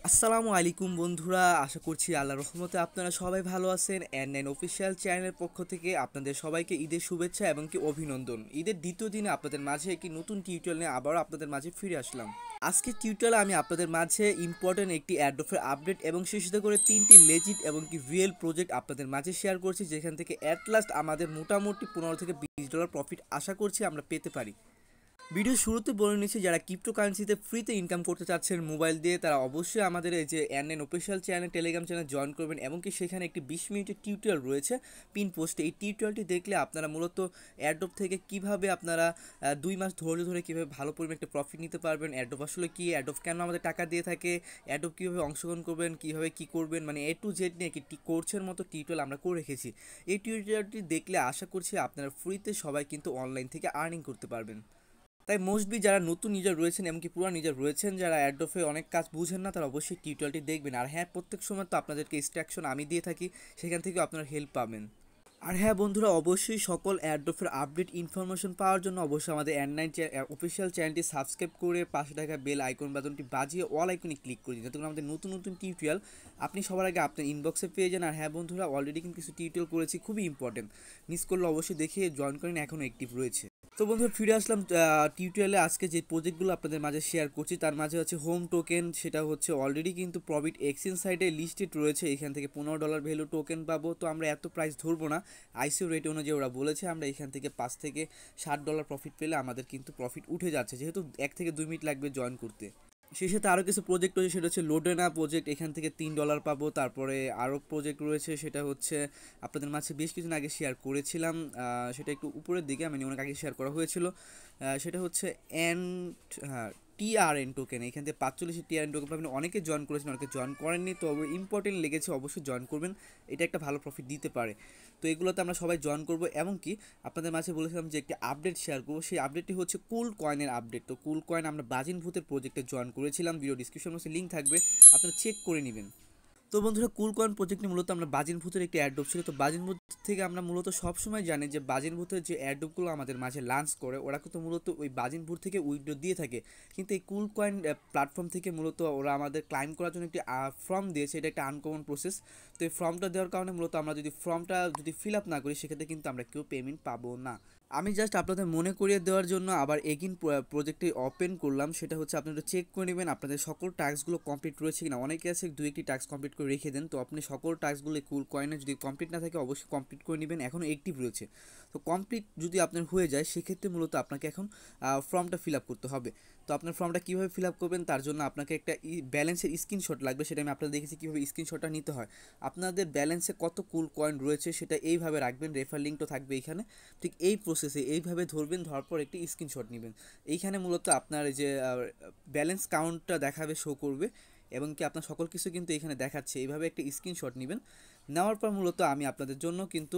আসসালামু আলাইকুম বন্ধুরা, আশা করছি আল্লাহর রহমতে আপনারা সবাই ভালো আছেন। N9 অফিসিয়াল চ্যানেলের পক্ষ থেকে আপনাদের সবাইকে ঈদের শুভেচ্ছা এবং কি অভিনন্দন। ঈদের দ্বিতীয় দিনে আপনাদের মাঝে একটি নতুন টিউটোরিয়াল নিয়ে আবারও আপনাদের মাঝে ফিরে আসলাম। আজকের টিউটোরিয়ালে আমি আপনাদের মাঝে ইম্পর্টেন্ট একটি অ্যাডোফের আপডেট এবং সেই সাথে করে তিনটি লেজিট এবং কি রিয়েল প্রজেক্ট আপনাদের মাঝে শেয়ার করছি, যেখান থেকে অ্যাট লাস্ট আমাদের মোটামুটি $15 থেকে $20 প্রফিট আশা করছি আমরা পেতে পারি। ভিডিও শুরুতে বলে নিচ্ছি, যারা ক্রিপ্টোকারেন্সিতে ফ্রিতে ইনকাম করতে চাচ্ছেন মোবাইল দিয়ে, তারা অবশ্যই আমাদের এই যে N9 official channel Telegram channel join করবেন এবং কি সেখানে একটি 20 মিনিটের টিউটোরিয়াল রয়েছে পিন পোস্টে। এই টিউটোরিয়ালটি দেখলে আপনারা মূলত অ্যাডোব থেকে কিভাবে আপনারা 2 মাস ধৈর্য ধরে কীভাবে ভালো পরিমাণে একটা প্রফিট নিতে পারবেন, অ্যাডোব আসলে কি, অ্যাডোব কেন আমাদের টাকা দিয়ে থাকে, অ্যাডোব কীভাবে অংশগ্রহণ করবেন, কীভাবে কী করবেন, মানে A to Z নিয়ে একটি কোর্সের মতো টিউটোরিয়াল আমরা করে রেখেছি। এই টিউটোরিয়ালটি দেখলে আশা করছি আপনারা ফ্রিতে সবাই কিন্তু অনলাইন থেকে আর্নিং করতে পারবেন। তাই মোস্টলি যারা নতুন ইউজার রয়েছেন এমনকি পুরান ইউজার রয়েছেন, যারা অ্যাডোফে অনেক কাজ বুঝেন না, তারা অবশ্যই টিউটোরিয়ালটি দেখবেন। আর হ্যাঁ, প্রত্যেক সময় তো আপনাদেরকে ইনস্ট্রাকশন আমি দিয়ে থাকি, সেখান থেকেও আপনারা হেল্প পাবেন। আর হ্যাঁ বন্ধুরা, অবশ্যই সকল অ্যাডোফের আপডেট ইনফরমেশন পাওয়ার জন্য অবশ্যই আমাদের N9 অফিসিয়াল চ্যানেলটি সাবস্ক্রাইব করে পাশে থাকা বেল আইকন বাটনটি বাজিয়ে অল আইকনে ক্লিক করে দিন, যাতে করে আমাদের নতুন নতুন টিউটোরিয়াল আপনি সবার আগে আপনার ইনবক্সে পেয়ে যান। আর হ্যাঁ বন্ধুরা, অলরেডি কিন্তু কিছু টিউটোরিয়াল করেছি, খুবই ইম্পর্টেন্ট, মিস করলে অবশ্যই দেখে জয়েন করেন, এখনও অ্যাক্টিভ রয়েছে। তো বন্ধুরা, ফিরে আসলাম টিউটোরিয়ালে। আজকে যে প্রজেক্টগুলো আপনাদের মাঝে শেয়ার করছি তার মাঝে হচ্ছে হোম টোকেন, সেটা হচ্ছে অলরেডি কিন্তু প্রফিট এক্সচেঞ্জ সাইটে লিস্টেড রয়েছে। এখান থেকে $15 ভ্যালু টোকেন পাবো। তো আমরা এত প্রাইস ধরবো না, আইসিও রেট অনুযায়ী ওরা বলেছে আমরা এখান থেকে $5 থেকে $7 প্রফিট পেলে আমাদের কিন্তু প্রফিট উঠে যাচ্ছে, যেহেতু 1 থেকে 2 মিনিট লাগবে জয়েন করতে। সেই সাথে আরও কিছু প্রজেক্ট রয়েছে, সেটা হচ্ছে লোডেনা প্রজেক্ট, এখান থেকে $3 পাবো। তারপরে আরও প্রজেক্ট রয়েছে, সেটা হচ্ছে আপনাদের মাঝে বেশ কিছুদিন আগে শেয়ার করেছিলাম, সেটা একটু উপরের দিকে, মানে অনেক আগে শেয়ার করা হয়েছিল। সেটা হচ্ছে এন হ্যাঁ TRN টোকেন, এখান থেকে 45 TRN টোকেন পাবেন। অনেকে জয়েন করেছেন, অনেকে জয়েন করেননি, তো ইম্পর্টেন্ট লেগেছে, অবশ্যই জয়েন করবেন, এটা একটা ভালো প্রফিট দিতে পারে। তো এগুলোতে আমরা সবাই জয়েন করবো। এমনকি আপনাদের মাঝে বলেছিলাম যে একটি আপডেট শেয়ার করবো, সেই আপডেটটি হচ্ছে কুল কয়েনের আপডেট। তো কুল কয়েন আমরা বাজিন ভূতের প্রজেক্টে জয়েন করেছিলাম, ভিডিও ডিসক্রিপশন বক্সে লিঙ্ক থাকবে, আপনারা চেক করে নেবেন। তো বন্ধুরা, কুল কয়েন প্রজেক্টটি মূলত আমরা বাজিন ভূতের একটি অ্যাডোপ ছিল। তো বাজিন ভূত থেকে আমরা মূলত সবসময় জানি যে বাজিন ভূতের যে অ্যাডোপগুলো আমাদের মাঝে লঞ্চ করে, ওরা কিন্তু মূলত ওই বাজিন ভূত থেকে উইথড্র দিয়ে থাকে। কিন্তু এই কুল কয়েন প্ল্যাটফর্ম থেকে মূলত ওরা আমাদের ক্লাইম করার জন্য একটি ফর্ম দিয়েছে, এটা একটা আনকমন প্রসেস। তো এই ফর্মটা দেওয়ার কারণে মূলত আমরা যদি ফর্মটা ফিল আপ না করি, সেক্ষেত্রে কিন্তু আমরা কেউ পেমেন্ট পাবো না। আমি জাস্ট আপনাদের মনে করিয়ে দেওয়ার জন্য আবার এগিন প্রজেক্টটি ওপেন করলাম। সেটা হচ্ছে আপনারা চেক করে নেবেন আপনাদের সকল টাস্কগুলো কমপ্লিট রয়েছে কিনা। অনেকে আছে 2-1টি টাস্ক কমপ্লিট করে রেখে দেন, তো আপনি সকল টাস্কগুলো কুল কয়েনে যদি কমপ্লিট না থাকে অবশ্যই কমপ্লিট করে নেবেন, এখনও অ্যাক্টিভ রয়েছে। তো কমপ্লিট যদি আপনার হয়ে যায়, সেক্ষেত্রে মূলত আপনাকে এখন ফর্মটা ফিল আপ করতে হবে। তো আপনার ফর্মটা কীভাবে ফিল আপ করবেন, তার জন্য আপনাকে একটা ব্যালেন্সের স্ক্রিনশট লাগবে, সেটা আমি আপনাদের দেখেছি কীভাবে স্ক্রিনশটটা নিতে হয়। আপনাদের ব্যালেন্সে কত কুল কয়েন রয়েছে সেটা এইভাবে রাখবেন, রেফার লিঙ্কটা থাকবে এইখানে। ঠিক এই প্রসেসে এইভাবে ধরবেন, ধরার পর একটি স্ক্রিনশট নেবেন। এইখানে মূলত আপনার এই যে ব্যালেন্স কাউন্টটা দেখাবে, শো করবে, এবং কি আপনার সকল কিছু কিন্তু এখানে দেখাচ্ছে। এইভাবে একটা স্ক্রিনশট নেবেন, নেওয়ার পর মূলত আমি আপনাদের জন্য কিন্তু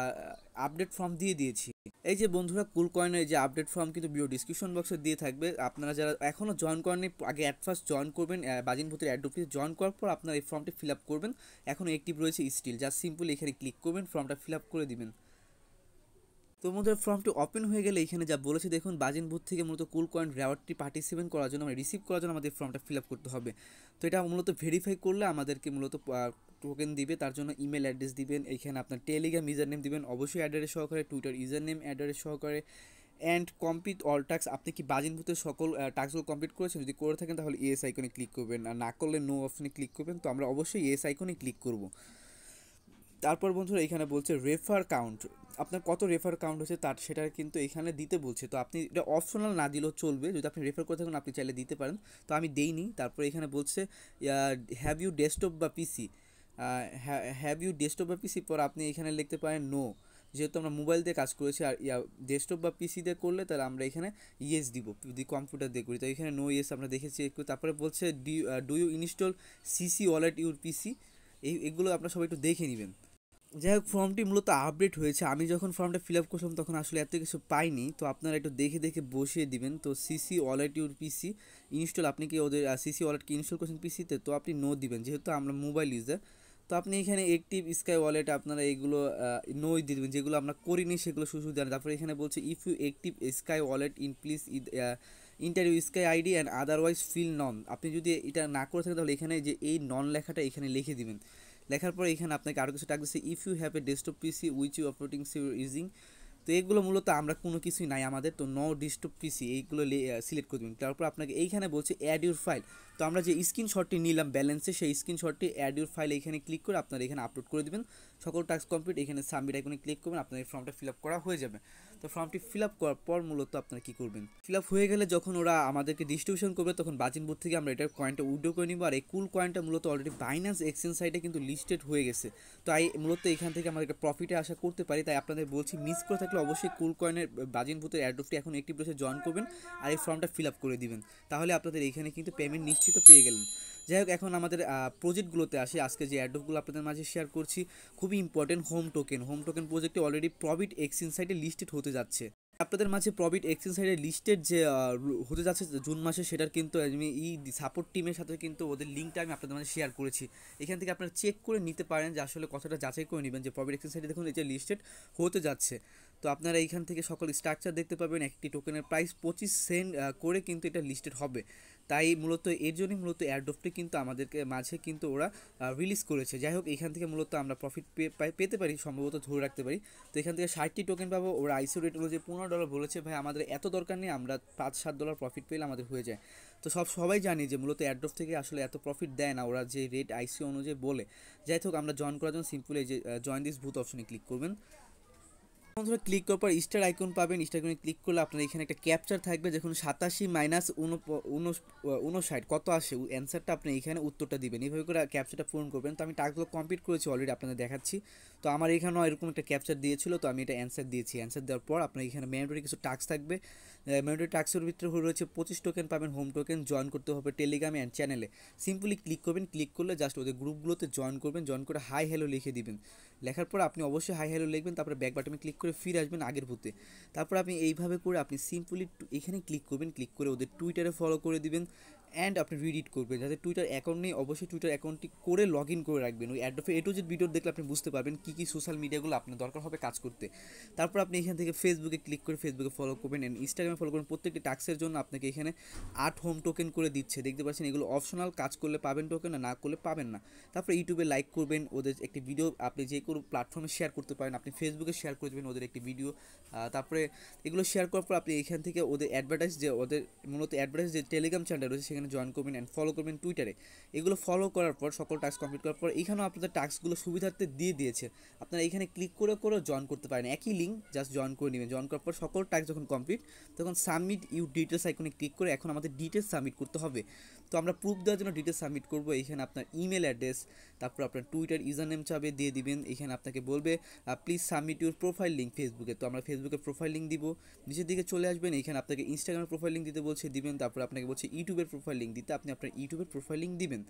আপডেট ফর্ম দিয়ে দিয়েছি। এই যে বন্ধুরা, কুল কয়েনের যে আপডেট ফর্ম কিন্তু ভিডিও ডিসক্রিপশন বক্সে দিয়ে থাকবে। আপনারা যারা এখনও জয়েন করেননি, আগে অ্যাট ফার্স্ট জয়েন করবেন, বাজিন ভূতের অ্যাডোপটি জয়েন করার পর আপনার এই ফর্মটি ফিল আপ করবেন। এখনও অ্যাক্টিভ রয়েছে স্টিল, জাস্ট সিম্পল এখানে ক্লিক করবেন, ফর্মটা ফিল আপ করে দিবেন। তো আমাদের ফর্মটি ওপেন হয়ে গেলে এখানে যা বলেছে দেখুন, বাজিন বুথ থেকে মূলত কুল কয়েন রেওয়ার্ডটি পার্টিসিপেট করার জন্য, রিসিভ করার জন্য আমাদের ফর্মটা ফিল আপ করতে হবে। তো এটা মূলত ভেরিফাই করলে আমাদেরকে মূলত টোকেন দিবে, তার জন্য ইমেল অ্যাড্রেস দিবেন, এইখানে আপনার টেলিগ্রাম ইউজার নেম দিবেন, অবশ্যই অ্যাড্রেস সহকারে, টুইটার ইউজার নেম অ্যাড্রেস সহকারে, অ্যান্ড কমপ্লিট অল টাস্ক। আপনি কি বাজিন ভূতের সকল টাস্কগুলো কমপ্লিট করেছেন? যদি করে থাকেন তাহলে ইয়েস আইকনে ক্লিক করবেন, আর না করলে নো অপশনে ক্লিক করবেন। তো আমরা অবশ্যই ইয়েস আইকনে ক্লিক করব। তারপর বন্ধুরা, এখানে বলছে রেফার কাউন্ট, আপনার কত রেফার কাউন্ট হচ্ছে তার সেটা কিন্তু এখানে দিতে বলছে। তো আপনি এটা অপশনাল না দিলেও চলবে, যদি আপনি রেফার করে থাকুন আপনি চাইলে দিতে পারেন, তো আমি দেইনি। তারপর এখানে বলছে হ্যাভ ইউ ডেস্কটপ বা পিসি, হ্যাভ ইউ ডেস্কটপ বা পিসি, পর আপনি এখানে লিখতে পারেন নো, যেহেতু আমরা মোবাইল দিয়ে কাজ করেছি। আর ডেস্কটপ বা পিসি দিয়ে করলে তাহলে আমরা এখানে ইয়েস দিব, যদি কম্পিউটার দিয়ে করি তো এখানে নো ইয়েস আমরা দেখেছি একটু। তারপরে বলছে do you install CC wallet your PC, এগুলো আপনারা সবাই একটু দেখে নেবেন। যাই হোক, ফর্মটি মূলত আপডেট হয়েছে। আমি যখন ফর্মটা ফিল আপ করছিলাম তখন আসলে এত কিছু পাইনি, তো আপনারা একটু দেখে দেখে বসিয়ে দিবেন। তো CC wallet your PC install, আপনি কি ওদের সিসি ওয়ালেটকে ইনস্টল করছেন পিসিতে, তো আপনি নো দিবেন, যেহেতু আমরা মোবাইল ইউজার। তো আপনি এখানে অ্যাক্টিভ স্কাই ওয়ালেট আপনারা এইগুলো নোই দিবেন, যেগুলো আমরা করিনি সেগুলো শুধু জানেন। তারপরে এখানে বলছে if you active sky wallet in please interview sky ID and otherwise fill none. আপনি যদি এটা না করে থাকেন তাহলে এখানে যে এই নন লেখাটা এখানে লিখে দিবেন। লেখার পরে এখানে আপনাকে আরও কিছু টাকা দিচ্ছে, if you have a desktop PC which you operating using. তো এগুলো মূলত আমরা কোনো কিছুই নাই আমাদের, তো নো ডেস্কটপ পিসি এইগুলো সিলেক্ট করে দিবেন। তারপর আপনাকে এইখানে বলছে অ্যাড ইউর ফাইল। তো আমরা যে স্ক্রিনশটটি নিলাম ব্যালেন্সে, সেই স্ক্রিনশটটি অ্যাড ইউর ফাইল এখানে ক্লিক করে আপনারা এখানে আপলোড করে দেবেন। সকল টাস্ক কমপ্লিট, এখানে সাবমিট আইকনে ক্লিক করবেন, আপনার এই ফর্মটা ফিল আপ করা হয়ে যাবে। তো ফর্মটি ফিল আপ করার পর মূলত আপনারা কী করবেন, ফিল আপ হয়ে গেলে যখন ওরা আমাদেরকে ডিস্ট্রিবিউশন করবে তখন বাজিন বুথ থেকে আমরা এটার কয়েনটা উইথড্র করে নিব। আর এই কুল কয়েনটা মূলত অলরেডি বাইন্যান্স এক্সচেঞ্জ সাইটে কিন্তু লিস্টেড হয়ে গেছে। তো মূলত এখান থেকে আমরা একটা প্রফিটে আশা করতে পারি। তাই আপনাদের বলছি, মিস করে থাকলে অবশ্যই কুল কয়েনের বাজিন বুথের অ্যাড্রপটি এখন একটি প্লেসে জয়েন করবেন আর এই ফর্মটা ফিল আপ করে দিবেন। তাহলে আপনাদের এখানে কিন্তু পেমেন্ট নিশ্চিত পেয়ে গেলেন। যাই হোক, এখন আমাদের প্রজেক্টগুলোতে আসি। আজকে যে অ্যাড্রপগুলো আপনাদের মাঝে শেয়ার করছি খুবই ইম্পর্টেন্ট। হোম টোকেন প্রজেক্টে অলরেডি প্রফিট এক্সচেঞ্জ সাইটে লিস্টেড হতে যাচ্ছে। আপনাদের মাঝে প্রফিট এক্সচেঞ্জ সাইটে লিস্টেড যে হতে যাচ্ছে জুন মাসে, সেটার কিন্তু আমি এই সাপোর্ট টিমের সাথে কিন্তু ওদের লিঙ্কটা আমি আপনাদের মাঝে শেয়ার করেছি। এখান থেকে আপনারা চেক করে নিতে পারেন যে আসলে কথাটা যাচাই করে নেবেন যে প্রফিট এক্সচেঞ্জ সাইটে দেখুন এই যে লিস্টেড হতে যাচ্ছে। তো আপনারা এইখান থেকে সকল স্ট্রাকচার দেখতে পাবেন। একটি টোকেনের প্রাইস 25 সেন্ট করে কিন্তু এটা লিস্টেড হবে। তাই মূলত এর জন্যই মূলত এয়ারড্রপটি কিন্তু আমাদেরকে মাঝে কিন্তু ওরা রিলিজ করেছে। যাই হোক, এখান থেকে মূলত আমরা প্রফিট পেতে পারি, সম্ভবত ধরে রাখতে পারি। তো এখান থেকে 60টি টোকেন পাবো। ওরা আইসিও রেট হলো যে $15 বলেছে। ভাই আমাদের এত দরকার নেই, আমরা $5-7 প্রফিট পেলে আমাদের হয়ে যায়। তো সবাই জানি যে মূলত এয়ারড্রপ থেকে আসলে এত প্রফিট দেয় না ওরা, যে রেট আইসিও অনুযায়ী বলে। যাই হোক, আমরা জয়েন করার জন্য সিম্পলি এই যে জয়েন দিস বুথ অপশনে ক্লিক করবেন। বন্ধুরা ক্লিক করার পর স্টার আইকন পাবেন। স্টার আইকনে ক্লিক করলে আপনার এখানে একটা ক্যাপচার থাকবে, যখন 87-59 কত আসে অ্যান্সারটা আপনি এখানে উত্তরটা দিবেন। এইভাবে করে ক্যাপচারটা পূরণ করবেন। তো আমি টাস্কগুলো কমপ্লিট করেছি অলরেডি, আপনাদের দেখাচ্ছি। তো আমার এখানেও এরকম একটা ক্যাপচার দিয়েছিল, তো আমি এটা অ্যান্সার দিয়েছি। অ্যান্সার দেওয়ার পর আপনার এখানে ম্যান্ডেটরি কিছু টাস্ক থাকবে। ম্যান্ডেটরি টাস্কের ভিতরে রয়েছে 25 টোকেন পাবেন হোম টোকেন। জয়েন করতে হবে টেলিগ্রামে অ্যান্ড চ্যানেলে। সিম্পলি ক্লিক করবেন, ক্লিক করলে জাস্ট ওদের গ্রুপগুলোতে জয়েন করবেন। জয়েন করে হাই হ্যালো লিখে দিবেন। লেখার পর আপনি অবশ্যই হাই হ্যালো লিখবেন, তারপরে ব্যাক বাটনে ক্লিক করে ফিরে আসবেন আগের বুথে। তারপর আপনি এইভাবে করে আপনি সিম্পলি এখানে ক্লিক করবেন, ক্লিক করে ওদের টুইটারে ফলো করে দিবেন অ্যান্ড আপনি রিডিট করবেন। যাতে টুইটার অ্যাকাউন্ট নেই অবশ্যই টুইটার অ্যাকাউন্টটি করে লগ ইন করে রাখবেন। ওই অ্যাড্রপে A to Z ভিডিও দেখলে আপনি বুঝতে পারবেন কী কী সোশ্যাল মিডিয়াগুলো আপনার দরকার হবে কাজ করতে। তারপর আপনি এখান থেকে ফেসবুকে ক্লিক করে ফেসবুকে ফলো করবেন অ্যান্ড ইনস্টাগ্রামে ফলো করবেন। প্রত্যেকটি টাস্কের জন্য আপনাকে এখানে 8 হোম টোকেন করে দিচ্ছে, দেখতে পাচ্ছেন। এগুলো অপশনাল, কাজ করলে পাবেন টোকেন, না করলে পাবেন না। তারপর ইউটিউবে লাইক করবেন, ওদের একটি ভিডিও আপনি যে কোনো প্ল্যাটফর্মে শেয়ার করতে পারেন। আপনি ফেসবুকে শেয়ার করে দেবেন ওদের একটি ভিডিও। তারপরে এগুলো শেয়ার করার পর আপনি এখান থেকে ওদের অ্যাডভার্টাইজ, যে ওদের মূলত অ্যাডভার্টাইজ যে টেলিগ্রাম চ্যানেল রয়েছে সেখানে জয়েন করবেন অ্যান্ড ফলো করবেন টুইটারে। এগুলো ফলো করার পর সকল টাস্ক কমপ্লিট করার পর এখানেও আপনাদের টাস্কগুলো সুবিধার্থে দিয়ে দিয়েছে। আপনারা এখানে ক্লিক করে জয়েন করতে পারেন, একই লিঙ্ক, জাস্ট জয়েন করে নেবেন। জয়েন করার পর সকল টাস্ক যখন কমপ্লিট তখন সাবমিট ইউ ডিটেলস আইকনে ক্লিক করে এখন আমাদের ডিটেলস সাবমিট করতে হবে। তো আমরা প্রুফ দেওয়ার জন্য ডিটেলস সাবমিট করবো। এখানে আপনার ইমেল অ্যাড্রেস, তারপর আপনার টুইটার ইউজার নেম চাবে, দিয়ে দিবেন। এখানে আপনাকে বলবে please submit your profile link ফেসবুকে। তো আমরা ফেসবুকের প্রোফাইল লিঙ্ক দিব। নিচের দিকে চলে আসবেন, এখানে আপনাকে ইনস্টাগ্রামের প্রোফাইল লিঙ্ক দিতে বলছে, দিবেন। তারপর আপনাকে বলছে ইউটিউবের প্রোফাইল লিঙ্ক দিতে, আপনি আপনার ইউটিউবের প্রোফাইল লিঙ্ক দিবেন।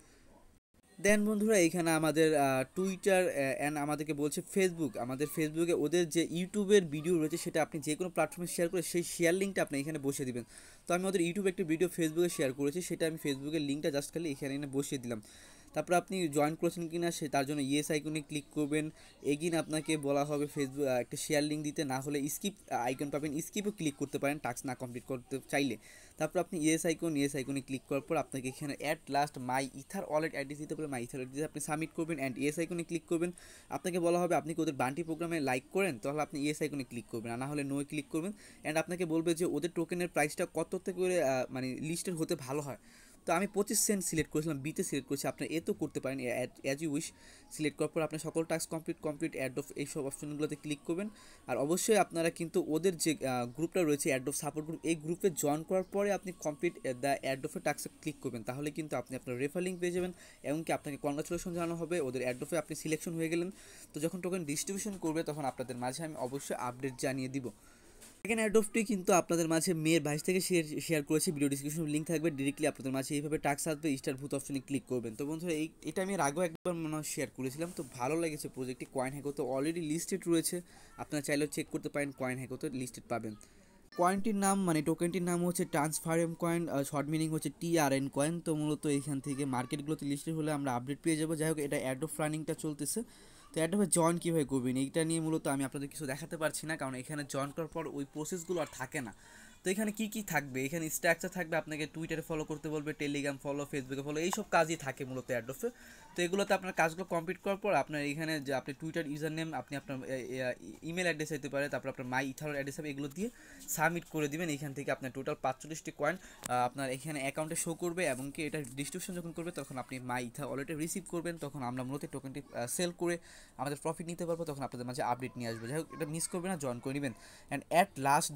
দেন বন্ধুরা এখানে আমাদের টুইটার অ্যান্ড আমাদেরকে বলছে ফেসবুক। আমাদের ফেসবুকে ওদের যে ইউটিউবের ভিডিও রয়েছে সেটা আপনি যে কোনো প্ল্যাটফর্মে শেয়ার করে সেই শেয়ার লিঙ্কটা আপনি এখানে বসিয়ে দিবেন। তো আমি ওদের ইউটিউবে একটি ভিডিও ফেসবুকে শেয়ার করেছি, সেটা আমি ফেসবুকের লিঙ্কটা জাস্ট খালি এখানে এনে বসিয়ে দিলাম। তারপর আপনি জয়েন করেছেন কিনা সে তার জন্য ইয়েস আইকনে ক্লিক করবেন। এগিন আপনাকে বলা হবে ফেসবুক একটা শেয়ার লিঙ্ক দিতে, না হলে স্কিপ আইকন পাবেন, স্কিপও ক্লিক করতে পারেন টাস্ক না কমপ্লিট করতে চাইলে। তারপর আপনি ইয়েস আইকনে ক্লিক করার পর আপনাকে এখানে at last my ether wallet address দিতে বলে মাই ইথার অ্যাড্রেস আপনি সাবমিট করবেন অ্যান্ড ইয়েস আইকনে ক্লিক করবেন। আপনাকে বলা হবে আপনি কি ওদের বান্টি প্রোগ্রামে লাইক করেন, তাহলে আপনি ইয়েস আইকনে ক্লিক করবেন, আর না হলে নো ক্লিক করবেন। অ্যান্ড আপনাকে বলবে যে ওদের টোকেনের প্রাইসটা কত থেকে করে মানে লিস্টেড হতে ভালো হয়। তো আমি 25 সেন্ট সিলেক্ট করেছিলাম, বিতে সিলেক্ট করেছি। আপনি এতেও করতে পারেন, অ্যাজ ইউ উইশ। সিলেক্ট করার পর আপনার সকল টাস্ক কমপ্লিট অ্যাড অফ এইসব অপশনগুলোতে ক্লিক করবেন। আর অবশ্যই আপনারা কিন্তু ওদের যে গ্রুপটা রয়েছে অ্যাড অফ সাপোর্ট গ্রুপ, এই গ্রুপে জয়েন করার পরে আপনি কমপ্লিট দ্য অ্যাড অফের টাস্কে ক্লিক করবেন। তাহলে কিন্তু আপনি আপনার রেফার লিঙ্ক পেয়ে যাবেন, এমনকি আপনাকে কনগ্রাচুলেশন জানানো হবে, ওদের অ্যাড অফে আপনি সিলেকশন হয়ে গেলেন। তো যখন টোকেন ডিস্ট্রিবিউশন করবে তখন আপনাদের মাঝে আমি অবশ্যই আপডেট জানিয়ে দিব। সেকেন্ড অ্যাডপ্টটি কিন্তু আপনাদের মাঝে মে 22 থেকে শেয়ার করেছি, ভিডিও ডিসক্রিপশন লিঙ্ক থাকবে, ডিরেক্টলি আপনাদের মাঝে এইভাবে টাস্ক আসবে, স্টার ভূত অপশনে ক্লিক করবেন। তো বন্ধুরা এটা আমি আগেও একবার মনে হয় শেয়ার করেছিলাম, তো ভালো লেগেছে প্রজেক্টটি। কয়েন হ্যাকোতে অলরেডি লিস্টেড রয়েছে, আপনারা চাইলেও চেক করতে পারেন, কয়েন হ্যাকোতে লিস্টেড পাবেন। কয়েনটির নাম মানে টোকেনটির নাম হচ্ছে ট্রান্সফারেম কয়েন, শর্ট মিনিং হচ্ছে TRN কয়েন। তো মূলত এখান থেকে মার্কেটগুলোতে লিস্টেড হলে আমরা আপডেট পেয়ে যাবো। যাই হোক, এটা অ্যাড অফ রানিংটা চলতেছে। তো অ্যাডোবে জয়েন কীভাবে করবেন এইটা নিয়ে মূলত আমি আপনাদের কিছু দেখাতে পারছি না, কারণ এখানে জয়েন করার পর ওই প্রসেসগুলো আর থাকে না। তো এখানে কি কি থাকবে, এখানে স্ট্রাকচার থাকবে, আপনাকে টুইটারে ফলো করতে বলবে, টেলিগ্রাম ফলো, ফেসবুকে ফলো, এইসব কাজই থাকে মূলত অ্যাডোফে। তো এগুলোতে আপনার কাজগুলো কমপ্লিট করার পর আপনার এখানে যে আপনি টুইটার ইউজার নেম, আপনি আপনার ইমেল অ্যাড্রেস হতে পারে, তারপর আপনার মাই ইথার অ্যাড্রেস হবে, এগুলো দিয়ে সাবমিট করে দিবেন। এখান থেকে আপনার টোটাল 45টি কয়েন আপনার এখানে অ্যাকাউন্টে শো করবে, এবং কি এটা ডিস্ট্রিবিউশন যখন করবে তখন আপনি মাই ইথা ওয়ালেটে রিসিভ করবেন, তখন আমরা মূলত টোকেনটি সেল করে আমাদের প্রফিট নিতে পারবো, তখন আপনাদের মাঝে আপডেট নিয়ে আসবে। যাই হোক, এটা মিস করবে না, জয়েন করে নেবেন। অ্যান্ড অ্যাট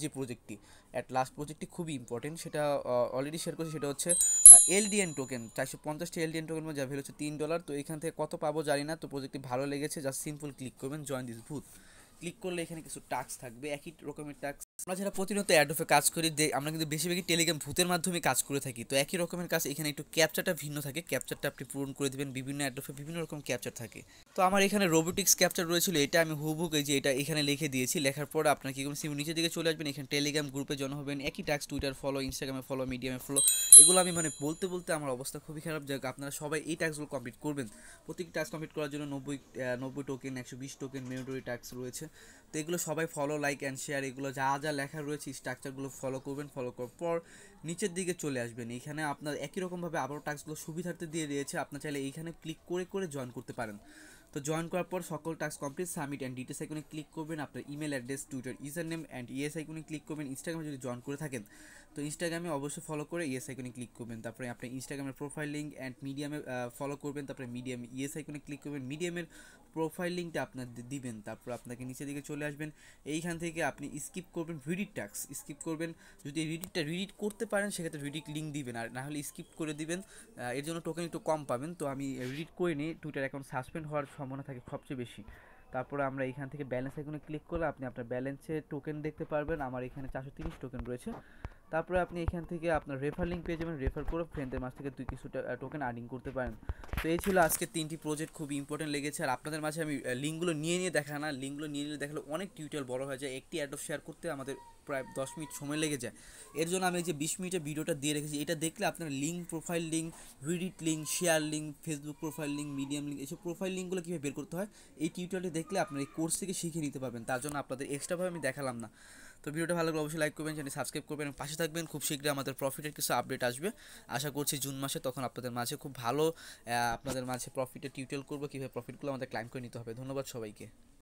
লাস্ট প্রজেক্টটি খুবই ইম্পর্টেন্ট, সেটা অলরেডি শেয়ার করছি, সেটা হচ্ছে এলডিএন টোকেন, 450টি এলডিএন টোকেন, যা ভ্যালু হচ্ছে $3। তো এখান থেকে কত পাবো জানি না, তো প্রজেক্টটি ভালো লেগেছে, জাস্ট সিম্পল ক্লিক করবেন জয়েন দিস বুথ। ক্লিক করলে এখানে কিছু টাস্ক থাকবে, একই রকমের টাস্ক আমরা যারা প্রতিনিয়ত অ্যাডোফে কাজ করি, আমরা কিন্তু বেশিরভাগই টেলিগ্রাম ভূতের মাধ্যমে কাজ করে থাকি। তো একই রকমের কাজ এখানে, একটু ক্যাপচারটা ভিন্ন থাকে, ক্যাপচারটা আপনি পূরণ করে দেবেন, বিভিন্ন অ্যাডোফে বিভিন্ন রকম ক্যাপচার থাকে। তো আমার এখানে রোবোটিক্স ক্যাপচার রয়েছিল, এটা আমি হুবহুক এই যে এটা এখানে লিখে দিয়েছি। লেখার পর আপনার কি করবেন, সিম নিচের দিকে চলে আসবেন, এখানে টেলিগ্রাম গ্রুপে জয়েন হবেন, একই টাস্ক, টুইটার ফলো, ইনস্টাগ্রামে ফলো, মিডিয়ামে ফলো, এগুলো আমি মানে বলতে বলতে আমার অবস্থা খুবই খারাপ। যাক, আপনারা সবাই এই টাস্কগুলো কমপ্লিট করবেন। প্রত্যেকটি টাস্ক কমপ্লিট করার জন্য 90 টোকেন, 120 টোকেন ম্যান্ডেটরি টাস্ক রয়েছে। তো এগুলো সবাই ফলো, লাইক অ্যান্ড শেয়ার, এগুলো যা যা লেখা রয়েছে স্ট্রাকচারগুলো ফলো করবেন। ফলো করার পর নিচের দিকে চলে আসবেন, এইখানে আপনার একই রকমভাবে আবারও টাস্কগুলো সুবিধার্থে দিয়ে দিয়েছে, আপনার চাইলে এইখানে ক্লিক করে করে জয়েন করতে পারেন। তো জয়েন করার পর সকল task complete, submit and details আইকনে ক্লিক করবেন, আপনার email address, Twitter user name and yes আইকনে ক্লিক করবেন। ইনস্টাগ্রামে যদি জয়েন করে থাকেন তো ইনস্টাগ্রামে অবশ্যই ফলো করে ইএস আইকনে ক্লিক করবেন। তারপরে আপনি ইনস্টাগ্রামের প্রোফাইল লিঙ্ক অ্যান্ড মিডিয়ামে ফলো করবেন, তারপরে মিডিয়ামে ইএস আইকনে ক্লিক করবেন, মিডিয়ামের প্রোফাইল লিঙ্কটা আপনার দিবেন। তারপর আপনাকে নিচের দিকে চলে আসবেন, এইখান থেকে আপনি স্কিপ করবেন রিডিট টাস্ক, স্কিপ করবেন। যদি রিডিট করতে পারেন সেক্ষেত্রে রিডিট লিঙ্ক দিবেন, আর না হলে স্কিপ করে দিবেন, এর জন্য টোকেন একটু কম পাবেন। তো আমি রিডিট করে নিই, টুইটার অ্যাকাউন্ট সাসপেন্ড হওয়ার সম্ভাবনা থাকে সবচেয়ে বেশি। তারপরে আমরা এখান থেকে ব্যালেন্স আইকনে ক্লিক করলে আপনি আপনার ব্যালেন্সে টোকেন দেখতে পারবেন, আমার এখানে 430 টোকেন রয়েছে। তারপরে আপনি এখান থেকে আপনার রেফার লিঙ্ক পেয়ে যাবেন, রেফার করে ফ্রেন্ডদের মাঝ থেকে কিছু টোকেন আর্নিং করতে পারেন। তো এই ছিল আজকে 3টি প্রজেক্ট, খুবই ইম্পর্টেন্ট লেগেছে। আর আপনাদের মাঝে আমি লিঙ্কগুলো নিয়ে দেখা না, লিঙ্কগুলো নিয়ে দেখালে অনেক টিউটোরিয়াল বড় হয়ে যায়, একটি অ্যাডপ শেয়ার করতে আমাদের প্রায় 10 মিনিট সময় লেগে যায়। এর জন্য আমি যে 20 মিনিটের ভিডিওটা দিয়ে রেখেছি, এটা দেখলে আপনার link, profile link, Reddit link, share link, Facebook profile link, Medium link, এইসব প্রোফাইল লিঙ্কগুলো কীভাবে বের করতে হয় এই টিউটোরিয়ালটি দেখলে আপনার এই কোর্স থেকে শিখে নিতে পারবেন। তার জন্য আপনাদের এক্সট্রাভাবে আমি দেখালাম না। তো ভিডিওটা ভালো লাগলে অবশ্যই লাইক করবেন, চ্যানেল সাবস্ক্রাইব করবেন, পাশে থাকবেন। খুব শীঘ্রই আমাদের প্রফিটের কিছু আপডেট আসবে, আশা করছি জুন মাসে, তখন আপনাদের মাঝে খুব ভালো আপনাদের মাঝে প্রফিটের টিউটোরিয়াল করবো, কীভাবে প্রফিটগুলো আমাদের ক্লাইম করে নিতে হবে। ধন্যবাদ সবাইকে।